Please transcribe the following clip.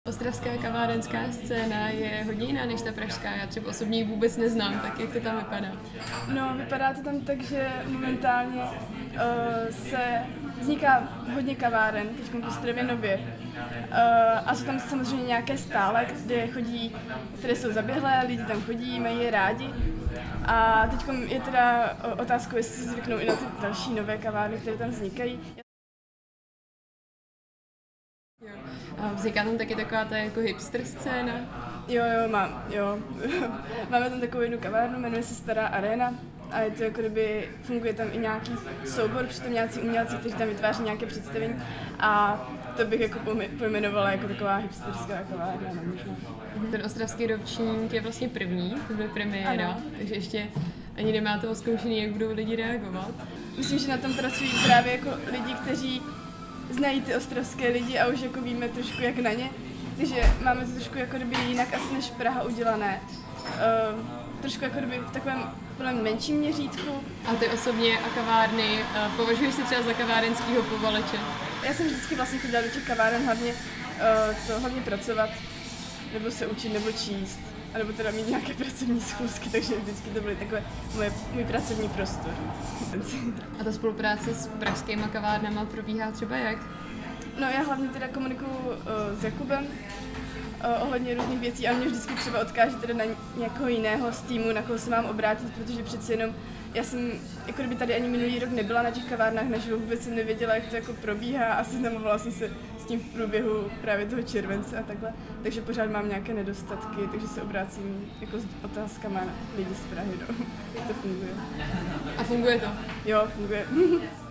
Ostravská kavárenská scéna je hodně jiná než ta pražská, já třeba osobně ji vůbec neznám, tak jak to tam vypadá? No, vypadá to tam tak, že momentálně vzniká hodně kaváren, teď v Ostravě nově. A jsou tam samozřejmě nějaké stále, které jsou zaběhlé, lidi tam chodí, mají je rádi. A teď je teda otázkou, jestli si zvyknou i na ty další nové kavárny, které tam vznikají. A vzniká tam taky taková ta jako hipster scéna? Jo, máme tam takovou jednu kavárnu, jmenuje se Stará Arena a je to jako kdyby, funguje tam i nějaký soubor, přitom nějací umělci, kteří tam vytváří nějaké představení a to bych jako pojmenovala jako taková hipsterská kavárna, možná. Ten ostravský ročník je vlastně první, to bude premiéra, ano. Takže ještě ani nemáte oskoušený, jak budou lidi reagovat. Myslím, že na tom pracují právě jako lidi, kteří znají ty ostravské lidi a už jako víme trošku jak na ně. Takže máme to trošku jako kdyby jinak asi než Praha udělané. Trošku jako kdyby v takovém menším měřítku. A ty osobně a kavárny, považuješ se třeba za kavárenského povaleče? Já jsem vždycky vlastně chodila do těch kaváren hlavně pracovat, nebo se učit, nebo číst, nebo teda mít nějaké pracovní schůzky, takže vždycky to byly takové můj pracovní prostor. A ta spolupráce s pražskýma kavárnama probíhá třeba jak? No já hlavně teda komunikuju s Jakubem ohledně různých věcí a mě vždycky třeba odkáže teda na někoho jiného z týmu, na koho se mám obrátit, protože přeci jenom já jsem jako kdyby tady ani minulý rok nebyla na těch kavárnách naživo, vůbec jsem nevěděla, jak to jako probíhá a seznamovala jsem se s tím v průběhu právě toho července a takhle, takže pořád mám nějaké nedostatky, takže se obrácím jako s otázkama na lidi z Prahy, no. Jak to funguje. A funguje to? Jo, funguje.